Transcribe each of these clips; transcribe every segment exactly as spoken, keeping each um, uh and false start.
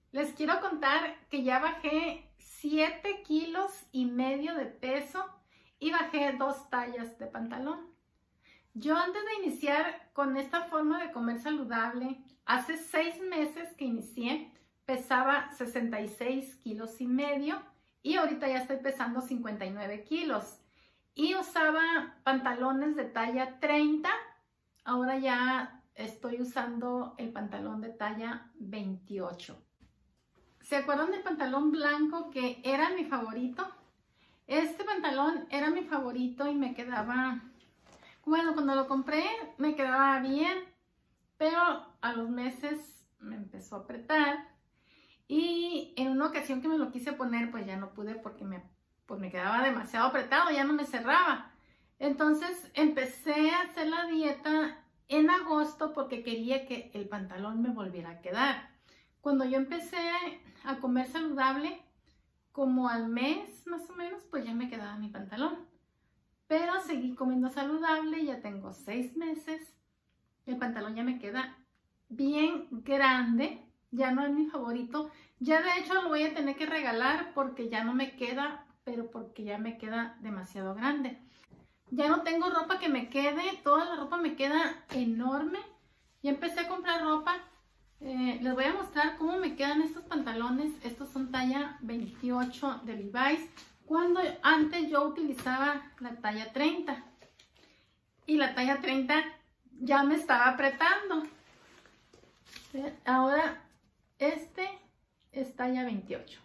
Les quiero contar que ya bajé siete kilos y medio de peso y bajé dos tallas de pantalón. Yo antes de iniciar con esta forma de comer saludable, hace seis meses que inicié, pesaba sesenta y seis kilos y medio y ahorita ya estoy pesando cincuenta y nueve kilos. Y usaba pantalones de talla treinta, ahora ya estoy usando el pantalón de talla veintiocho. ¿Se acuerdan del pantalón blanco que era mi favorito? Este pantalón era mi favorito y me quedaba, bueno, cuando lo compré me quedaba bien, pero a los meses me empezó a apretar y en una ocasión que me lo quise poner, pues ya no pude porque me, pues me quedaba demasiado apretado, ya no me cerraba. Entonces empecé a hacer la dieta en agosto porque quería que el pantalón me volviera a quedar. Cuando yo empecé a comer saludable, como al mes más o menos, pues ya me quedaba mi pantalón. Pero seguí comiendo saludable, ya tengo seis meses. El pantalón ya me queda bien grande, ya no es mi favorito. Ya de hecho lo voy a tener que regalar porque ya no me queda, pero porque ya me queda demasiado grande. Ya no tengo ropa que me quede, toda la ropa me queda enorme. Ya empecé a comprar ropa. Eh, les voy a mostrar cómo me quedan estos pantalones. Estos son talla veintiocho de Levi's, cuando antes yo utilizaba la talla treinta y la talla treinta ya me estaba apretando. ¿Sí? Ahora este es talla veintiocho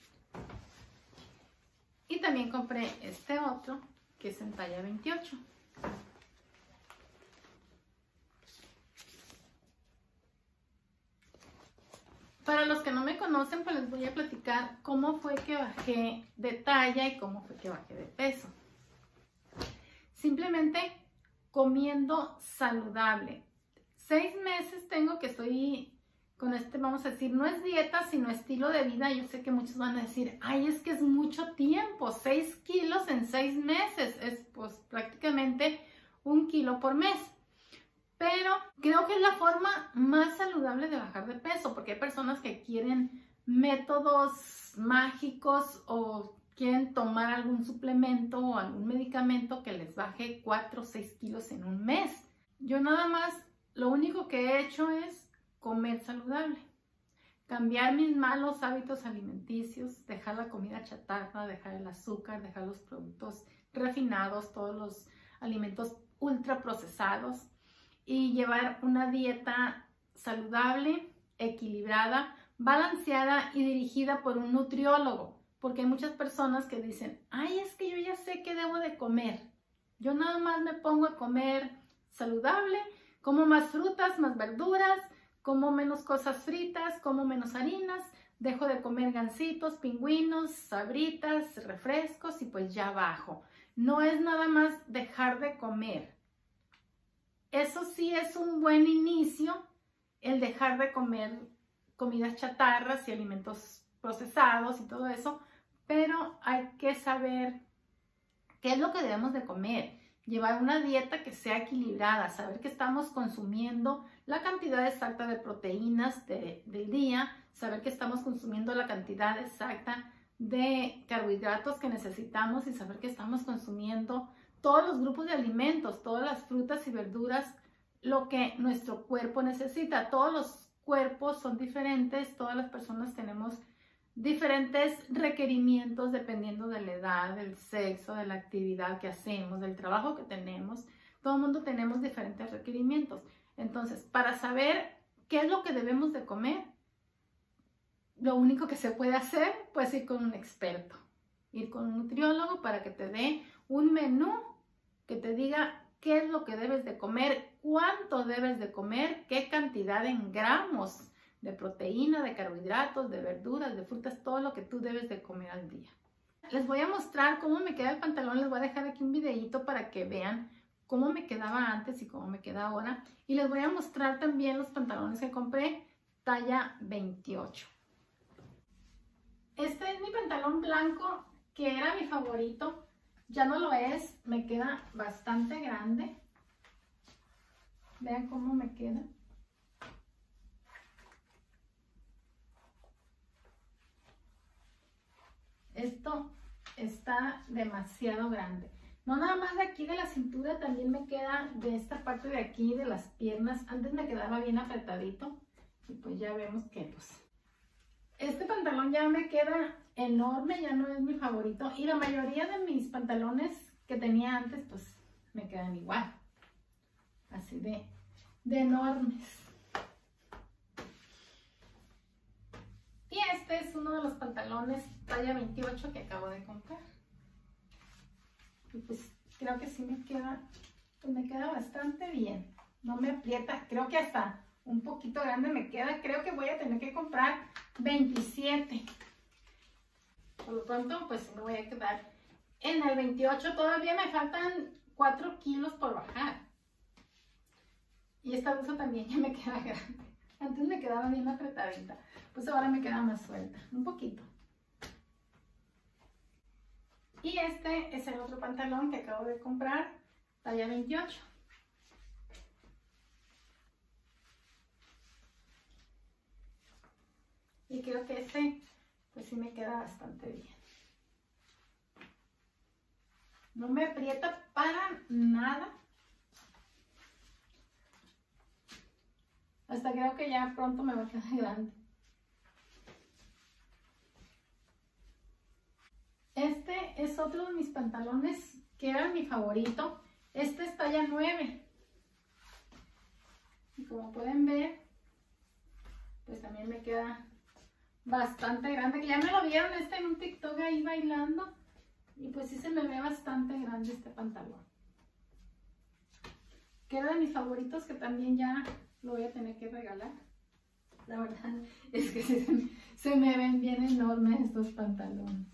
y también compré este otro que es en talla veintiocho. Para los que no me conocen, pues les voy a platicar cómo fue que bajé de talla y cómo fue que bajé de peso. Simplemente comiendo saludable. Seis meses tengo que estoy con este, vamos a decir, no es dieta, sino estilo de vida. Yo sé que muchos van a decir, ay, es que es mucho tiempo, seis kilos en seis meses. Es pues prácticamente un kilo por mes. Pero creo que es la forma más saludable de bajar de peso, porque hay personas que quieren métodos mágicos o quieren tomar algún suplemento o algún medicamento que les baje cuatro o seis kilos en un mes. Yo nada más, lo único que he hecho es comer saludable, cambiar mis malos hábitos alimenticios, dejar la comida chatarra, dejar el azúcar, dejar los productos refinados, todos los alimentos ultra procesados, y llevar una dieta saludable, equilibrada, balanceada y dirigida por un nutriólogo. Porque hay muchas personas que dicen, ay, es que yo ya sé qué debo de comer. Yo nada más me pongo a comer saludable, como más frutas, más verduras, como menos cosas fritas, como menos harinas, dejo de comer gansitos, pingüinos, sabritas, refrescos y pues ya bajo. No es nada más dejar de comer. Eso sí es un buen inicio, el dejar de comer comidas chatarras y alimentos procesados y todo eso, pero hay que saber qué es lo que debemos de comer, llevar una dieta que sea equilibrada, saber que estamos consumiendo la cantidad exacta de proteínas de, del día, saber que estamos consumiendo la cantidad exacta de carbohidratos que necesitamos y saber que estamos consumiendo todos los grupos de alimentos, todas las frutas y verduras, lo que nuestro cuerpo necesita. Todos los cuerpos son diferentes, todas las personas tenemos diferentes requerimientos dependiendo de la edad, del sexo, de la actividad que hacemos, del trabajo que tenemos. Todo el mundo tenemos diferentes requerimientos. Entonces, para saber qué es lo que debemos de comer, lo único que se puede hacer, pues ir con un experto, ir con un nutriólogo para que te dé un menú que te diga qué es lo que debes de comer, cuánto debes de comer, qué cantidad en gramos de proteína, de carbohidratos, de verduras, de frutas, todo lo que tú debes de comer al día. Les voy a mostrar cómo me queda el pantalón, les voy a dejar aquí un videito para que vean cómo me quedaba antes y cómo me queda ahora. Y les voy a mostrar también los pantalones que compré, talla veintiocho. Este es mi pantalón blanco, que era mi favorito. Ya no lo es, me queda bastante grande. Vean cómo me queda. Esto está demasiado grande. No nada más de aquí de la cintura, también me queda de esta parte de aquí, de las piernas. Antes me quedaba bien apretadito y pues ya vemos que pues este pantalón ya me queda enorme, ya no es mi favorito. Y la mayoría de mis pantalones que tenía antes pues me quedan igual. Así de, de enormes. Y este es uno de los pantalones talla veintiocho que acabo de comprar. Y pues creo que sí me queda, pues me queda bastante bien. No me aprieta, creo que hasta un poquito grande me queda. Creo que voy a tener que comprar veintisiete. Por lo pronto, pues me voy a quedar en el veintiocho. Todavía me faltan cuatro kilos por bajar. Y esta blusa también ya me queda grande. Antes me quedaba bien apretadita, pues ahora me queda más suelta, un poquito. Y este es el otro pantalón que acabo de comprar, talla veintiocho. Y creo que este, pues sí me queda bastante bien. No me aprieta para nada. Hasta creo que ya pronto me va a quedar grande. Este es otro de mis pantalones que era mi favorito. Este es talla nueve. Y como pueden ver, pues también me queda bastante grande. Que ya me lo vieron este en un TikTok ahí bailando. Y pues sí se me ve bastante grande este pantalón. Que era de mis favoritos, que también ya lo voy a tener que regalar. La verdad es que se, se me ven bien enormes estos pantalones.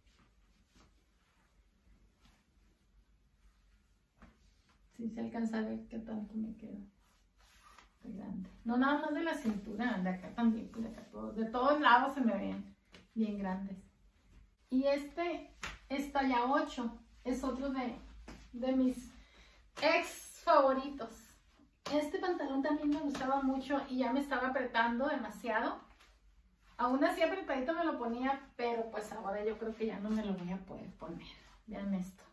Sí se alcanza a ver qué tanto me queda de grande. No nada más de la cintura, de acá también, pues de acá todo, de todos lados se me ven bien grandes. Y este es talla ocho, es otro de, de mis ex favoritos. Este pantalón también me gustaba mucho y ya me estaba apretando demasiado. Aún así apretadito me lo ponía, pero pues ahora yo creo que ya no me lo voy a poder poner. Vean esto.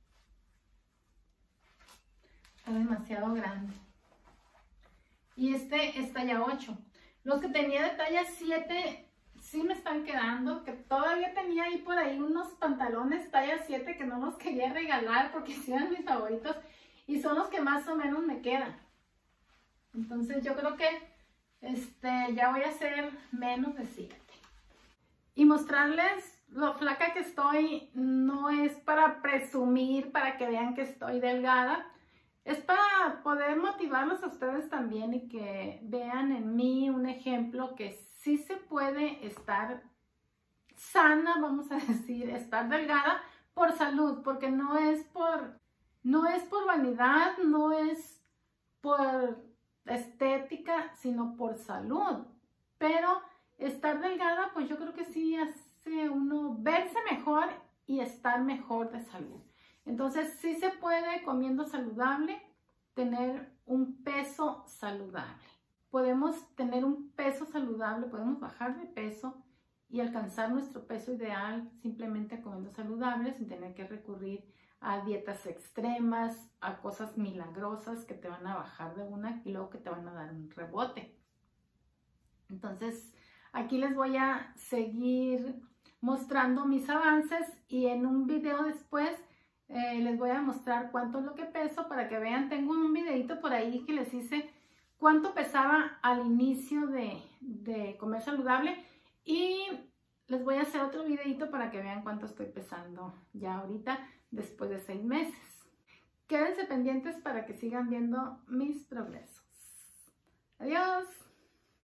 Está demasiado grande. Y este es talla ocho. Los que tenía de talla siete sí me están quedando. Que todavía tenía ahí por ahí unos pantalones talla siete que no los quería regalar porque sí eran mis favoritos. Y son los que más o menos me quedan. Entonces yo creo que este, ya voy a hacer menos de siete. Y mostrarles lo flaca que estoy no es para presumir, para que vean que estoy delgada. Es para poder motivarlos a ustedes también y que vean en mí un ejemplo que sí se puede estar sana, vamos a decir, estar delgada por salud, porque no es por, no es por vanidad, no es por estética, sino por salud. Pero estar delgada, pues yo creo que sí hace uno verse mejor y estar mejor de salud. Entonces sí se puede, comiendo saludable, tener un peso saludable. Podemos tener un peso saludable, podemos bajar de peso y alcanzar nuestro peso ideal simplemente comiendo saludable, sin tener que recurrir a dietas extremas, a cosas milagrosas que te van a bajar de una y luego que te van a dar un rebote. Entonces, aquí les voy a seguir mostrando mis avances y en un video después eh, les voy a mostrar cuánto es lo que peso para que vean. Tengo un videito por ahí que les hice cuánto pesaba al inicio de, de comer saludable y les voy a hacer otro videito para que vean cuánto estoy pesando ya ahorita después de seis meses. Quédense pendientes para que sigan viendo mis progresos. Adiós.